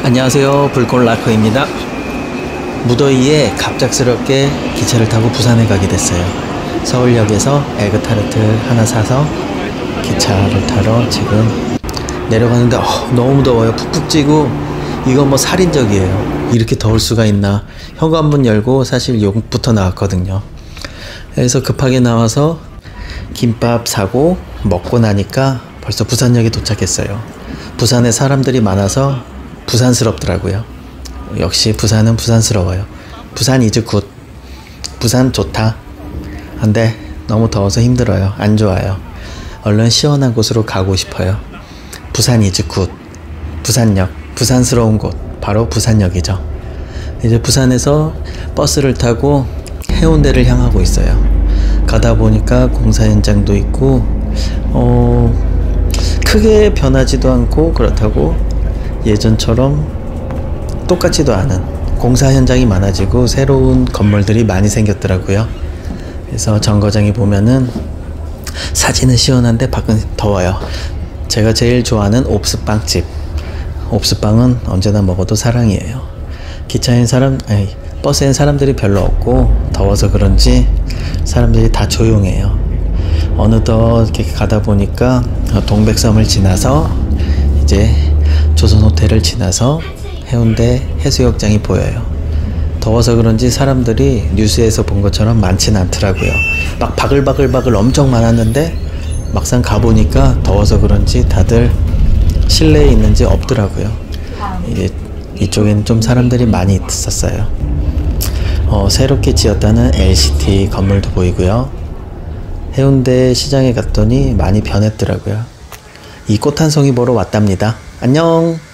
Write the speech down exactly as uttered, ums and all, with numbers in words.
안녕하세요, 불꽃라커입니다. 무더위에 갑작스럽게 기차를 타고 부산에 가게 됐어요. 서울역에서 에그타르트 하나 사서 기차를 타러 지금 내려가는데 어, 너무 더워요. 푹푹 찌고 이건 뭐 살인적이에요. 이렇게 더울 수가 있나. 현관문 열고 사실 욕부터 나왔거든요. 그래서 급하게 나와서 김밥 사고 먹고 나니까 벌써 부산역에 도착했어요. 부산에 사람들이 많아서 부산스럽더라고요. 역시 부산은 부산스러워요. 부산 이즈 굿. 부산 좋다. 근데 너무 더워서 힘들어요. 안 좋아요. 얼른 시원한 곳으로 가고 싶어요. 부산 이즈 굿. 부산역. 부산스러운 곳. 바로 부산역이죠. 이제 부산에서 버스를 타고 해운대를 향하고 있어요. 가다 보니까 공사 현장도 있고 어, 크게 변하지도 않고 그렇다고 예전처럼 똑같지도 않은 공사 현장이 많아지고 새로운 건물들이 많이 생겼더라고요. 그래서 정거장에 보면은 사진은 시원한데 밖은 더워요. 제가 제일 좋아하는 옵스빵집. 옵스빵은 언제나 먹어도 사랑이에요. 기차엔 사람, 아니, 버스엔 사람들이 별로 없고 더워서 그런지 사람들이 다 조용해요. 어느덧 이렇게 가다 보니까 동백섬을 지나서 이제 조선호텔을 지나서 해운대 해수욕장이 보여요. 더워서 그런지 사람들이 뉴스에서 본 것처럼 많지는 않더라고요. 막 바글바글바글 엄청 많았는데 막상 가보니까 더워서 그런지 다들 실내에 있는지 없더라고요. 이제 이쪽에는 좀 사람들이 많이 있었어요. 어, 새롭게 지었다는 엘시티 건물도 보이고요. 해운대 시장에 갔더니 많이 변했더라고요. 이 꽃 한 송이 보러 왔답니다. 안녕.